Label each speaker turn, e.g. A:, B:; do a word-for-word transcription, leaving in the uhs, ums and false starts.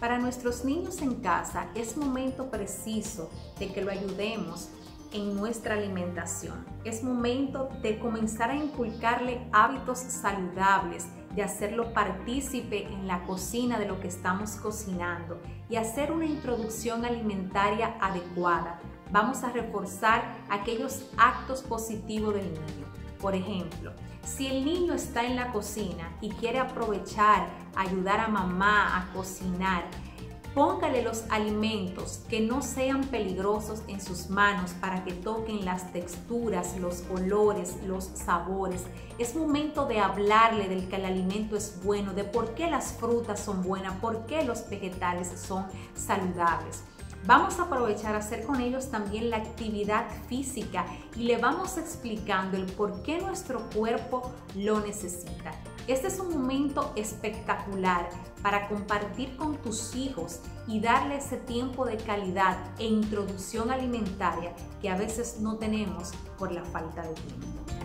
A: Para nuestros niños en casa es momento preciso de que lo ayudemos en nuestra alimentación. Es momento de comenzar a inculcarle hábitos saludables, de hacerlo partícipe en la cocina de lo que estamos cocinando y hacer una introducción alimentaria adecuada. Vamos a reforzar aquellos actos positivos del niño. Por ejemplo, si el niño está en la cocina y quiere aprovechar, ayudar a mamá a cocinar, póngale los alimentos que no sean peligrosos en sus manos para que toquen las texturas, los olores, los sabores. Es momento de hablarle del que el alimento es bueno, de por qué las frutas son buenas, por qué los vegetales son saludables. Vamos a aprovechar a hacer con ellos también la actividad física y le vamos explicando el por qué nuestro cuerpo lo necesita. Este es un momento espectacular para compartir con tus hijos y darle ese tiempo de calidad e introducción alimentaria que a veces no tenemos por la falta de tiempo.